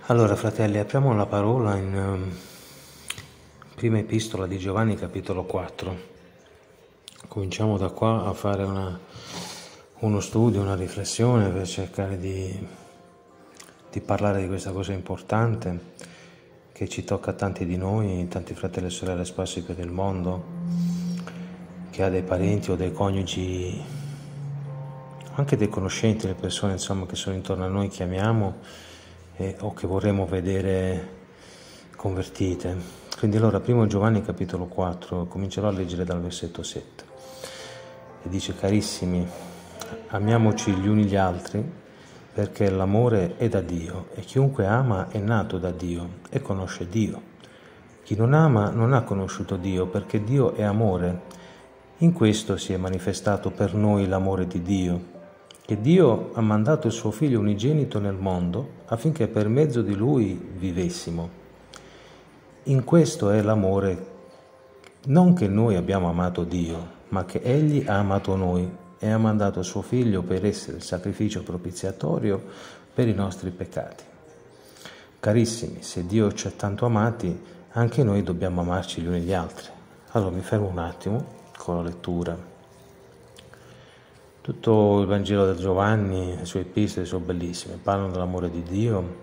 Allora, fratelli, apriamo la parola in prima epistola di Giovanni, capitolo 4. Cominciamo da qua a fare uno studio, una riflessione per cercare di parlare di questa cosa importante che ci tocca a tanti di noi, tanti fratelli e sorelle sparsi per il mondo, che ha dei parenti o dei coniugi, anche dei conoscenti, le persone insomma che sono intorno a noi, che amiamo o che vorremmo vedere convertite. Quindi allora, 1 Giovanni capitolo 4, comincerò a leggere dal versetto 7 e dice: carissimi, amiamoci gli uni gli altri, perché l'amore è da Dio e chiunque ama è nato da Dio e conosce Dio. Chi non ama non ha conosciuto Dio, perché Dio è amore. In questo si è manifestato per noi l'amore di Dio, che Dio ha mandato il suo Figlio unigenito nel mondo affinché per mezzo di Lui vivessimo. In questo è l'amore, non che noi abbiamo amato Dio, ma che Egli ha amato noi e ha mandato il suo Figlio per essere il sacrificio propiziatorio per i nostri peccati. Carissimi, se Dio ci ha tanto amati, anche noi dobbiamo amarci gli uni gli altri. Allora mi fermo un attimo con la lettura. Tutto il Vangelo di Giovanni, le sue epistole sono bellissime, parlano dell'amore di Dio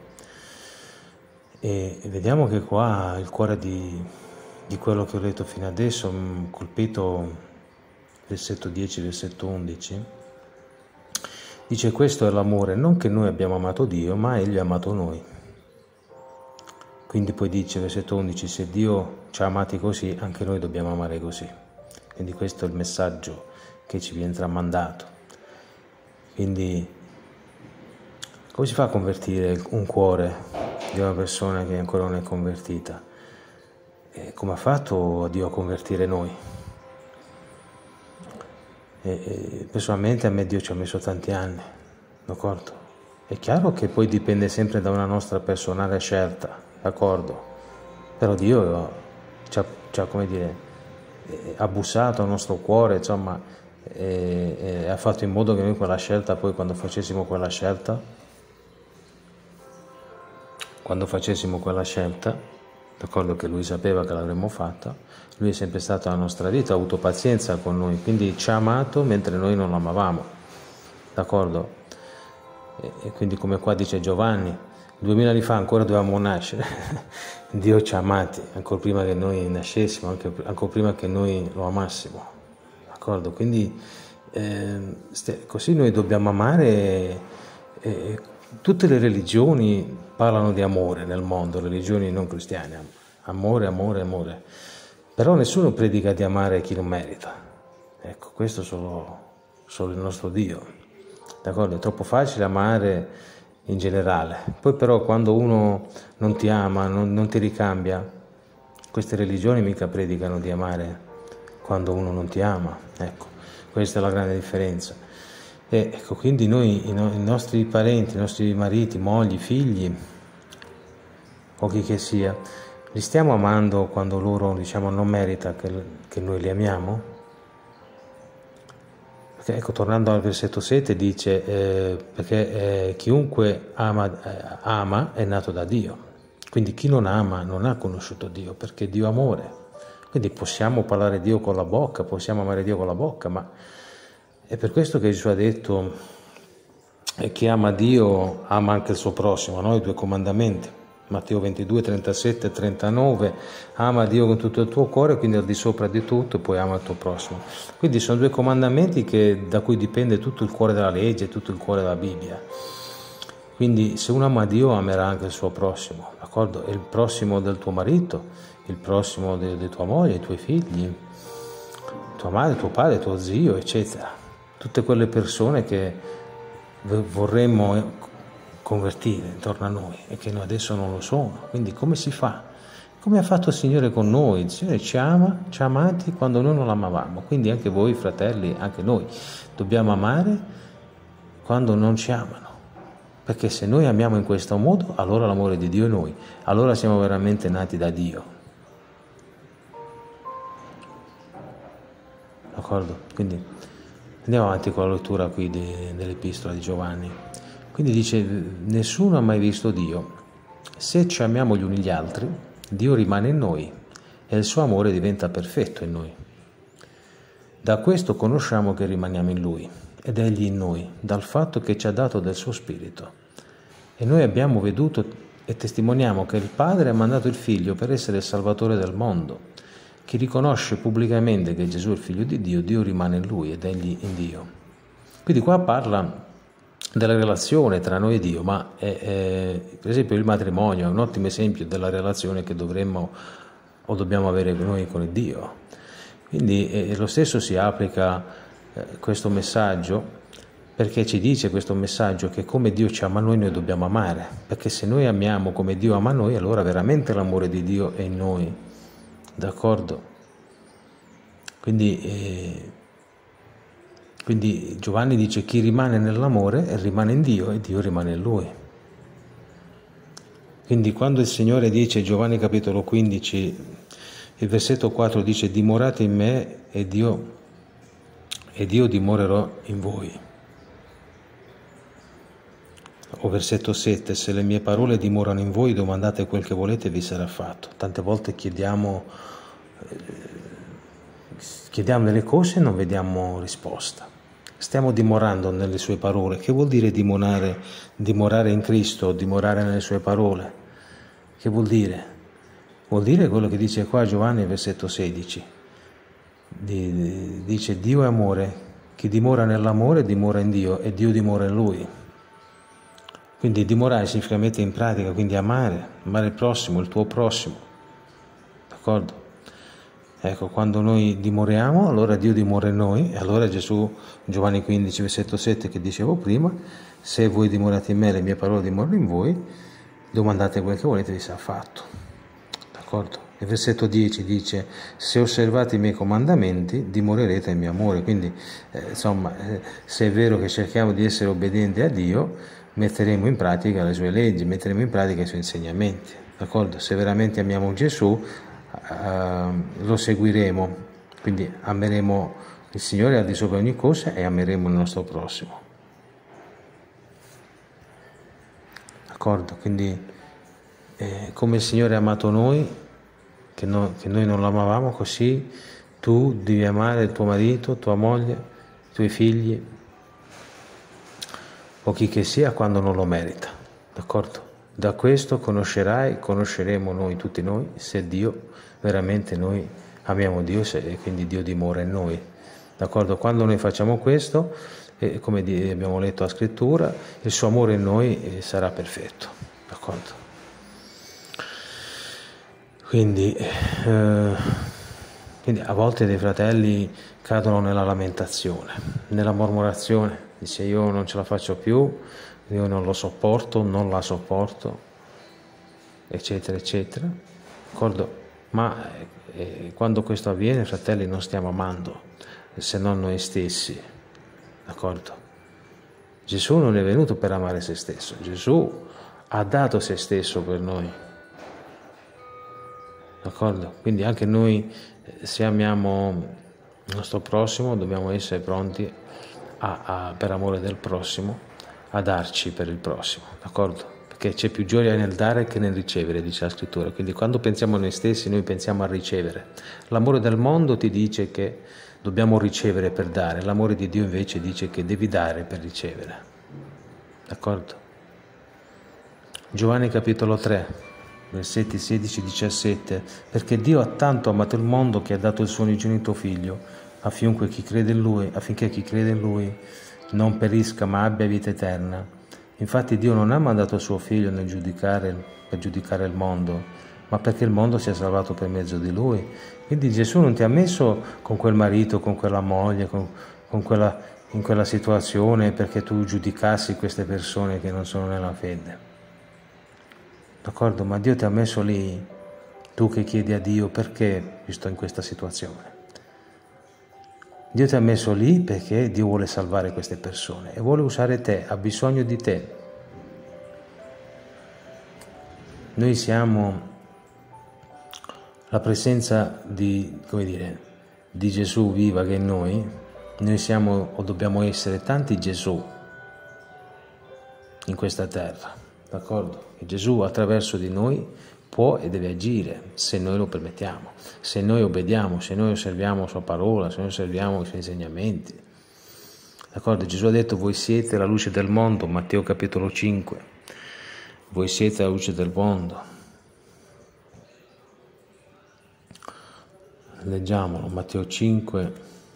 e vediamo che qua il cuore di quello che ho letto fino adesso, colpito versetto 10, versetto 11, dice: questo è l'amore, non che noi abbiamo amato Dio, ma Egli ha amato noi. Quindi poi dice, versetto 11, se Dio ci ha amati così, anche noi dobbiamo amare così. Quindi questo è il messaggio che ci viene tramandato. Quindi come si fa a convertire un cuore di una persona che ancora non è convertita? Come ha fatto Dio a convertire noi? Personalmente a me Dio ci ha messo tanti anni, d'accordo? È chiaro che poi dipende sempre da una nostra personale scelta, d'accordo? Però Dio ci ha come dire, ha bussato al nostro cuore, insomma, e ha fatto in modo che noi quella scelta, poi quando facessimo quella scelta, d'accordo, che Lui sapeva che l'avremmo fatta, Lui è sempre stato nella nostra vita, ha avuto pazienza con noi, quindi ci ha amato mentre noi non l'amavamo, d'accordo? E quindi come qua dice Giovanni, 2000 anni fa ancora dovevamo nascere, Dio ci ha amati ancora prima che noi nascessimo, ancora prima che noi lo amassimo, d'accordo? Quindi così noi dobbiamo amare. Tutte le religioni parlano di amore nel mondo, religioni non cristiane, amore, amore, amore, però nessuno predica di amare chi non merita. Ecco, questo solo il nostro Dio, d'accordo? È troppo facile amare in generale, poi però quando uno non ti ama, non ti ricambia, queste religioni mica predicano di amare quando uno non ti ama, ecco, questa è la grande differenza. E ecco, quindi noi, i nostri parenti, i nostri mariti, mogli, figli, o chi che sia, li stiamo amando quando loro, diciamo, non merita che noi li amiamo? Perché, ecco, tornando al versetto 7, dice, perché chiunque ama è nato da Dio. Quindi chi non ama non ha conosciuto Dio, perché Dio è amore. Quindi possiamo parlare Dio con la bocca, possiamo amare Dio con la bocca, ma è per questo che Gesù ha detto: chi ama Dio ama anche il suo prossimo, no? I 2 comandamenti, Matteo 22, 37 e 39, ama Dio con tutto il tuo cuore, quindi al di sopra di tutto, e poi ama il tuo prossimo. Quindi sono 2 comandamenti da cui dipende tutto il cuore della legge, tutto il cuore della Bibbia. Quindi se uno ama Dio amerà anche il suo prossimo, d'accordo? E il prossimo del tuo marito, il prossimo di tua moglie, i tuoi figli, tua madre, tuo padre, tuo zio, eccetera. Tutte quelle persone che vorremmo convertire intorno a noi e che noi adesso non lo sono. Quindi come si fa? Come ha fatto il Signore con noi? Il Signore ci ama, ci ha amati quando noi non l'amavamo. Quindi anche voi, fratelli, anche noi dobbiamo amare quando non ci amano. Perché se noi amiamo in questo modo, allora l'amore di Dio è noi. Allora siamo veramente nati da Dio. D'accordo? Quindi andiamo avanti con la lettura qui dell'epistola di Giovanni. Quindi dice: nessuno ha mai visto Dio. Se ci amiamo gli uni gli altri, Dio rimane in noi e il suo amore diventa perfetto in noi. Da questo conosciamo che rimaniamo in Lui ed Egli in noi, dal fatto che ci ha dato del suo Spirito. E noi abbiamo veduto e testimoniamo che il Padre ha mandato il Figlio per essere il Salvatore del mondo. Chi riconosce pubblicamente che Gesù è il Figlio di Dio, Dio rimane in Lui ed Egli in Dio. Quindi qua parla della relazione tra noi e Dio, ma per esempio il matrimonio è un ottimo esempio della relazione che dovremmo o dobbiamo avere noi con il Dio. Quindi lo stesso si applica questo messaggio, perché ci dice questo messaggio che come Dio ci ama noi dobbiamo amare, perché se noi amiamo come Dio ama noi, allora veramente l'amore di Dio è in noi, d'accordo? Quindi Giovanni dice: chi rimane nell'amore rimane in Dio e Dio rimane in lui. Quindi quando il Signore dice, Giovanni capitolo 15, il versetto 4 dice: dimorate in me ed io dimorerò in voi. O versetto 7, se le mie parole dimorano in voi, domandate quel che volete e vi sarà fatto. Tante volte chiediamo delle cose e non vediamo risposta. Stiamo dimorando nelle sue parole. Che vuol dire dimorare in Cristo, dimorare nelle sue parole? Che vuol dire? Vuol dire quello che dice qua Giovanni, versetto 16. Dice: Dio è amore, chi dimora nell'amore dimora in Dio e Dio dimora in lui. Quindi dimorare significa mettere in pratica, quindi amare il prossimo, il tuo prossimo, d'accordo? Ecco, quando noi dimoriamo, allora Dio dimora in noi, e allora Gesù, Giovanni 15, versetto 7, che dicevo prima, se voi dimorate in me, le mie parole dimorano in voi, domandate quel che volete, vi sarà fatto, d'accordo? Il versetto 10 dice: se osservate i miei comandamenti, dimorerete nel mio amore. Quindi, se è vero che cerchiamo di essere obbedienti a Dio, metteremo in pratica le sue leggi, metteremo in pratica i suoi insegnamenti, d'accordo? Se veramente amiamo Gesù, lo seguiremo, quindi ameremo il Signore al di sopra di ogni cosa e ameremo il nostro prossimo, d'accordo? Quindi come il Signore ha amato noi, che noi non l'amavamo, così tu devi amare il tuo marito, tua moglie, i tuoi figli o chi che sia quando non lo merita, d'accordo? Da questo conosceremo noi, tutti noi, se Dio veramente noi amiamo Dio e quindi Dio dimora in noi, d'accordo? Quando noi facciamo questo, come abbiamo letto la scrittura, il suo amore in noi sarà perfetto, d'accordo? Quindi a volte dei fratelli cadono nella lamentazione, nella mormorazione, dice: io non ce la faccio più, io non lo sopporto, non la sopporto, eccetera, eccetera, d'accordo? Ma quando questo avviene, fratelli, non stiamo amando se non noi stessi, d'accordo? Gesù non è venuto per amare se stesso, Gesù ha dato se stesso per noi, d'accordo? Quindi anche noi, se amiamo il nostro prossimo, dobbiamo essere pronti per amore del prossimo, a darci per il prossimo, d'accordo? Perché c'è più gioia nel dare che nel ricevere, dice la scrittura. Quindi quando pensiamo a noi stessi, noi pensiamo a ricevere. L'amore del mondo ti dice che dobbiamo ricevere per dare, l'amore di Dio invece dice che devi dare per ricevere, d'accordo? Giovanni capitolo 3, versetti 16-17, perché Dio ha tanto amato il mondo che ha dato il suo unigenito figlio, affinché chi crede in lui non perisca ma abbia vita eterna. Infatti Dio non ha mandato il suo figlio per giudicare il mondo, ma perché il mondo sia salvato per mezzo di lui. Quindi Gesù non ti ha messo con quel marito, con quella moglie, in quella situazione perché tu giudicassi queste persone che non sono nella fede, d'accordo? Ma Dio ti ha messo lì, tu che chiedi a Dio: perché io sto in questa situazione? Dio ti ha messo lì perché Dio vuole salvare queste persone e vuole usare te, ha bisogno di te. Noi siamo la presenza di Gesù viva che è in noi siamo o dobbiamo essere tanti Gesù in questa terra, d'accordo? E Gesù attraverso di noi può e deve agire se noi lo permettiamo, se noi obbediamo, se noi osserviamo la sua parola, se noi osserviamo i suoi insegnamenti. D'accordo? Gesù ha detto: voi siete la luce del mondo, Matteo capitolo 5. Voi siete la luce del mondo. Leggiamolo, Matteo 5,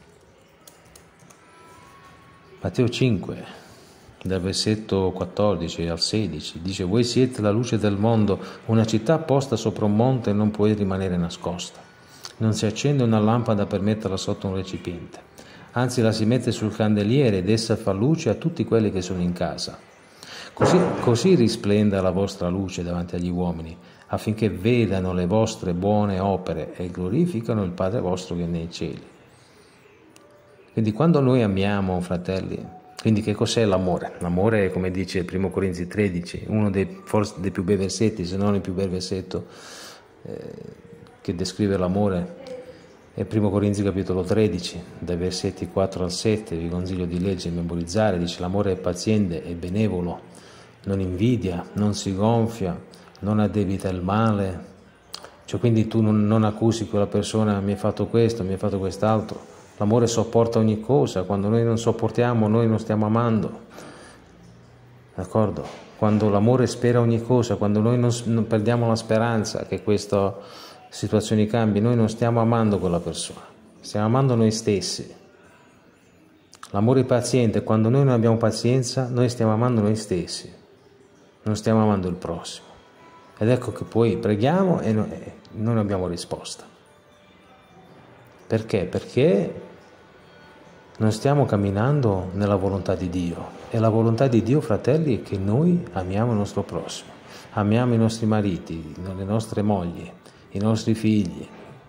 dal versetto 14 al 16, dice: voi siete la luce del mondo, una città posta sopra un monte non può rimanere nascosta. Non si accende una lampada per metterla sotto un recipiente, anzi la si mette sul candeliere ed essa fa luce a tutti quelli che sono in casa. Così risplenda la vostra luce davanti agli uomini, affinché vedano le vostre buone opere e glorificano il Padre vostro che è nei cieli. Quindi quando noi amiamo, fratelli, quindi che cos'è l'amore? L'amore, come dice 1 Corinzi 13, uno forse dei più bei versetti, se non il più bel versetto che descrive l'amore, è 1 Corinzi capitolo 13, dai versetti 4 al 7, vi consiglio di leggere e memorizzare. Dice: l'amore è paziente, è benevolo, non invidia, non si gonfia, non addebita il male. Cioè, quindi tu non accusi quella persona: mi hai fatto questo, mi hai fatto quest'altro. L'amore sopporta ogni cosa. Quando noi non sopportiamo, noi non stiamo amando, d'accordo? Quando l'amore spera ogni cosa, quando noi non perdiamo la speranza che questa situazione cambi, noi non stiamo amando quella persona, stiamo amando noi stessi. L'amore è paziente. Quando noi non abbiamo pazienza, noi stiamo amando noi stessi, non stiamo amando il prossimo. Ed ecco che poi preghiamo e non abbiamo risposta. Perché? Perché non stiamo camminando nella volontà di Dio. E la volontà di Dio, fratelli, è che noi amiamo il nostro prossimo, amiamo i nostri mariti, le nostre mogli, i nostri figli.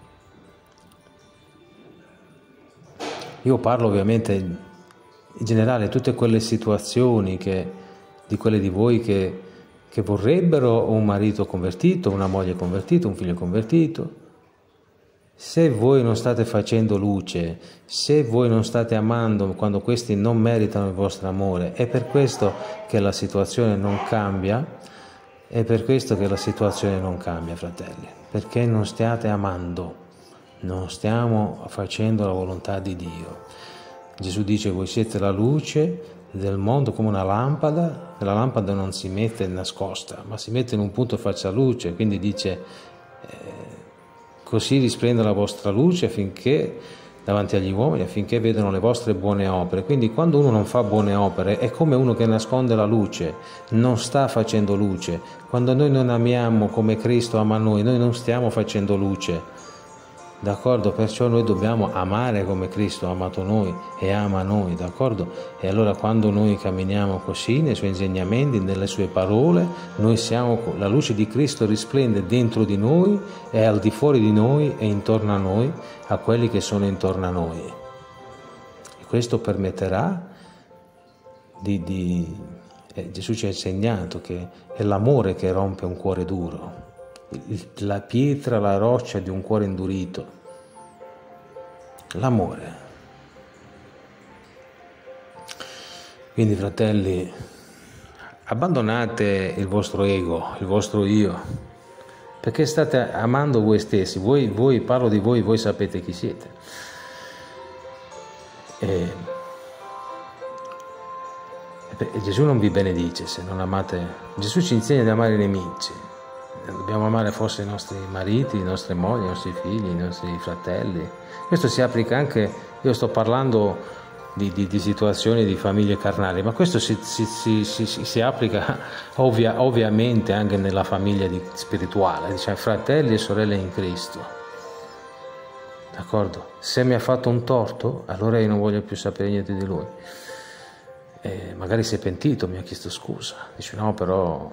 Io parlo ovviamente in generale tutte quelle situazioni di quelle di voi che vorrebbero un marito convertito, una moglie convertita, un figlio convertito. Se voi non state facendo luce, se voi non state amando quando questi non meritano il vostro amore, è per questo che la situazione non cambia, fratelli, perché non stiate amando, non stiamo facendo la volontà di Dio. Gesù dice: voi siete la luce del mondo come una lampada. La lampada non si mette nascosta, ma si mette in un punto e faccia luce. Quindi dice: così risplenda la vostra luce affinché davanti agli uomini, affinché vedano le vostre buone opere. Quindi quando uno non fa buone opere è come uno che nasconde la luce, non sta facendo luce. Quando noi non amiamo come Cristo ama noi non stiamo facendo luce. D'accordo? Perciò noi dobbiamo amare come Cristo ha amato noi e ama noi, d'accordo? E allora quando noi camminiamo così nei suoi insegnamenti, nelle sue parole, noi siamo, la luce di Cristo risplende dentro di noi e al di fuori di noi e intorno a noi, a quelli che sono intorno a noi. E questo permetterà Gesù ci ha insegnato che è l'amore che rompe un cuore duro, la pietra, la roccia di un cuore indurito, l'amore. Quindi, fratelli, abbandonate il vostro ego, il vostro io, perché state amando voi stessi. Voi parlo di voi sapete chi siete. E Gesù non vi benedice se non amate. Gesù ci insegna di amare i nemici. Dobbiamo amare forse i nostri mariti, le nostre mogli, i nostri figli, i nostri fratelli. Questo si applica anche, io sto parlando di situazioni di famiglie carnali, ma questo si applica ovviamente anche nella famiglia spirituale, cioè fratelli e sorelle in Cristo. D'accordo? Se mi ha fatto un torto, allora io non voglio più sapere niente di lui. Magari si è pentito, mi ha chiesto scusa. Dice: no, però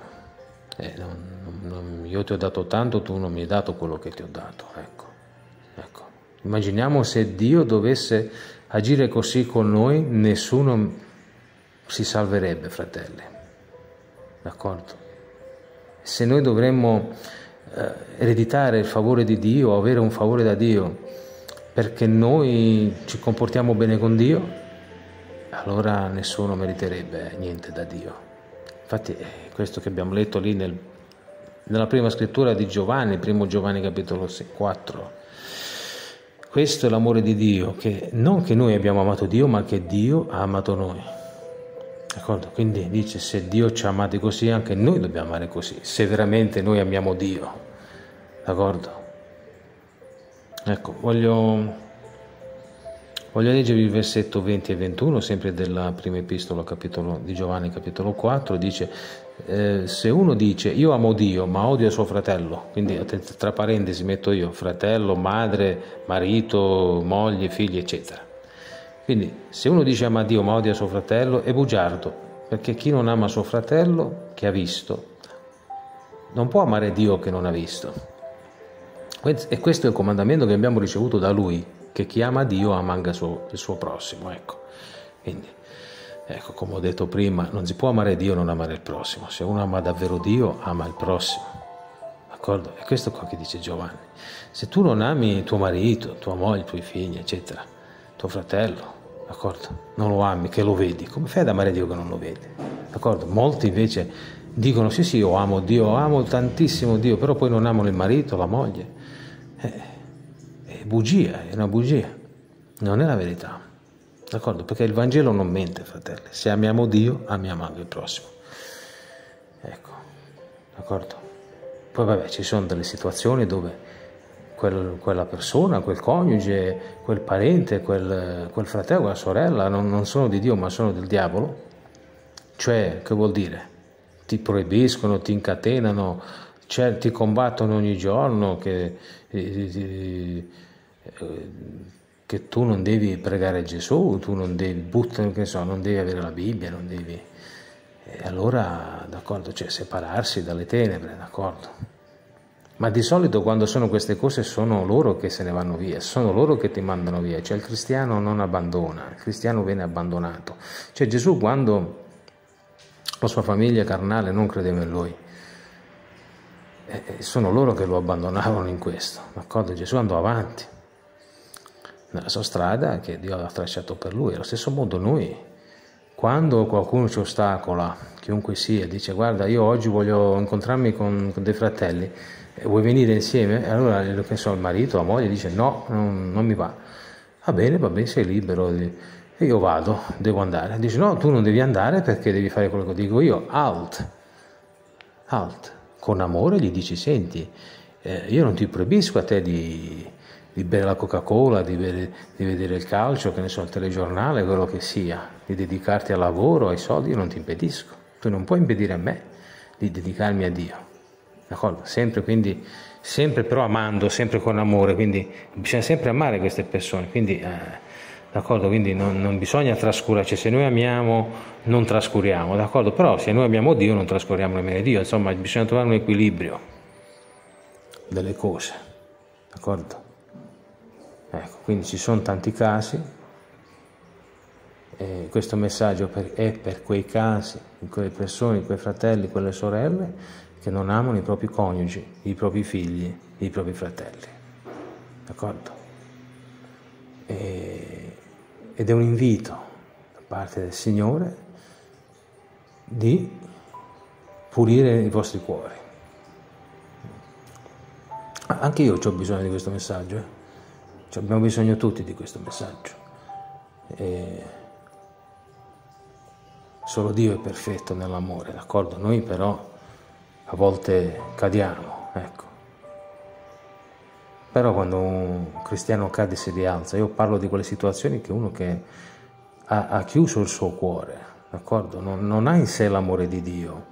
io ti ho dato tanto, tu non mi hai dato quello che ti ho dato. Ecco. Immaginiamo se Dio dovesse agire così con noi, nessuno si salverebbe, fratelli. D'accordo? Se noi dovremmo ereditare il favore di Dio, avere un favore da Dio, perché noi ci comportiamo bene con Dio, allora nessuno meriterebbe niente da Dio. Infatti questo che abbiamo letto lì nella prima scrittura di Giovanni, primo Giovanni capitolo 4. Questo è l'amore di Dio, che non che noi abbiamo amato Dio, ma che Dio ha amato noi. D'accordo? Quindi dice, se Dio ci ha amati così, anche noi dobbiamo amare così, se veramente noi amiamo Dio. D'accordo? Ecco, voglio leggervi il versetto 20 e 21, sempre della prima epistola di Giovanni, capitolo 4, dice, se uno dice, io amo Dio, ma odio suo fratello, quindi tra parentesi metto io, fratello, madre, marito, moglie, figli, eccetera. Quindi, se uno dice ama Dio, ma odia suo fratello, è bugiardo, perché chi non ama suo fratello, che ha visto, non può amare Dio che non ha visto. E questo è il comandamento che abbiamo ricevuto da Lui, che chi ama Dio ama anche il suo prossimo, ecco. Quindi, ecco, come ho detto prima, non si può amare Dio e non amare il prossimo. Se uno ama davvero Dio, ama il prossimo, d'accordo? E questo è quello che dice Giovanni. Se tu non ami tuo marito, tua moglie, i tuoi figli, eccetera, tuo fratello, d'accordo? Non lo ami, che lo vedi, come fai ad amare Dio che non lo vedi? D'accordo? Molti invece dicono, sì, io amo Dio, amo tantissimo Dio, però poi non amano il marito, la moglie. Bugia, è una bugia, non è la verità, d'accordo? Perché il Vangelo non mente, fratelli. Se amiamo Dio, amiamo anche il prossimo, ecco, d'accordo? Poi vabbè, ci sono delle situazioni dove quella persona, quel coniuge, quel parente, quel fratello, quella sorella non sono di Dio ma sono del diavolo. Cioè, che vuol dire? Ti proibiscono, ti incatenano, ti combattono ogni giorno, che tu non devi pregare Gesù, tu non devi non devi avere la Bibbia, non devi. E allora, d'accordo, cioè separarsi dalle tenebre, d'accordo? Ma di solito quando sono queste cose sono loro che se ne vanno via, sono loro che ti mandano via, cioè il cristiano non abbandona, il cristiano viene abbandonato. Cioè Gesù, quando la sua famiglia carnale non credeva in lui, sono loro che lo abbandonavano in questo, d'accordo? Gesù andò avanti nella sua strada che Dio aveva tracciato per lui. Allo stesso modo noi, quando qualcuno ci ostacola, chiunque sia, dice guarda, io oggi voglio incontrarmi con dei fratelli, vuoi venire insieme? E allora che so, il marito, la moglie dice no, non mi va. Va bene, sei libero, e io vado, devo andare. Dice no, tu non devi andare perché devi fare quello che dico io. Halt. Con amore gli dici, senti, io non ti proibisco a te di bere la Coca-Cola, di vedere il calcio, che ne so, il telegiornale, quello che sia, di dedicarti al lavoro, ai soldi, io non ti impedisco. Tu non puoi impedire a me di dedicarmi a Dio, d'accordo? Sempre, quindi, sempre però amando, sempre con amore, quindi bisogna sempre amare queste persone, quindi, d'accordo? Quindi non bisogna trascurarci, se noi amiamo non trascuriamo, d'accordo? Però se noi amiamo Dio non trascuriamo nemmeno Dio, insomma bisogna trovare un equilibrio delle cose, d'accordo? Ecco, quindi ci sono tanti casi, e questo messaggio è per quei casi, quelle persone, quei fratelli, quelle sorelle che non amano i propri coniugi, i propri figli, i propri fratelli, d'accordo? Ed è un invito da parte del Signore di pulire i vostri cuori. Anche io ho bisogno di questo messaggio, abbiamo bisogno tutti di questo messaggio. Solo Dio è perfetto nell'amore, d'accordo? Noi però a volte cadiamo, ecco. Però quando un cristiano cade si rialza. Io parlo di quelle situazioni che uno che ha chiuso il suo cuore, d'accordo? Non ha in sé l'amore di Dio,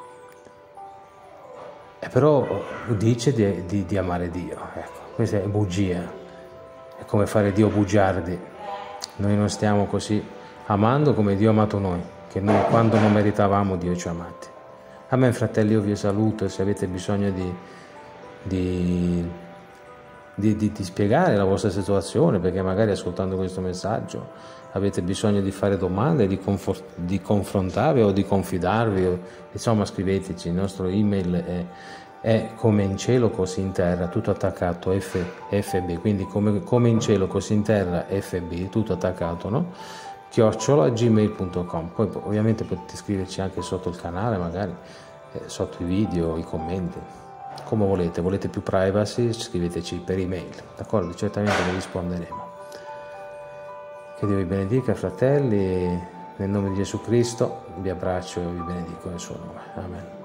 e però dice di amare Dio, ecco. Questa è bugia, è come fare Dio bugiardi. Noi non stiamo così amando come Dio ha amato noi, che noi quando non meritavamo Dio ci ha amati. Amen, fratelli, io vi saluto, se avete bisogno di spiegare la vostra situazione, perché magari ascoltando questo messaggio avete bisogno di fare domande, di confrontarvi o di confidarvi, insomma scriveteci. Il nostro email è come in cielo così in terra, tutto attaccato, FB, quindi come in cielo così in terra, FB, tutto attaccato, no? gmail.com. Poi ovviamente potete scriverci anche sotto il canale, magari sotto i video, i commenti, come volete più privacy, scriveteci per email, d'accordo? Certamente vi risponderemo. Che Dio vi benedica, fratelli, nel nome di Gesù Cristo vi abbraccio e vi benedico nel suo nome. Amen.